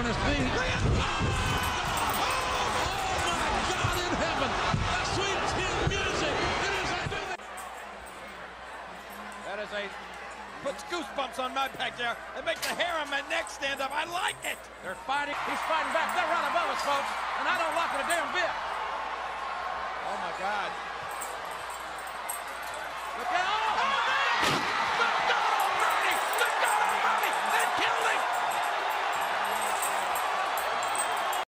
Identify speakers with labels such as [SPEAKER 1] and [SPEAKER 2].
[SPEAKER 1] on his feet. Oh, my God in heaven. The sweet chin music. It is a
[SPEAKER 2] That is puts goosebumps on my back there. It makes the hair on my neck stand up. I like it.
[SPEAKER 1] They're fighting. He's fighting back. They're right above us, folks. And I don't like it a damn bit.
[SPEAKER 2] Oh, my God.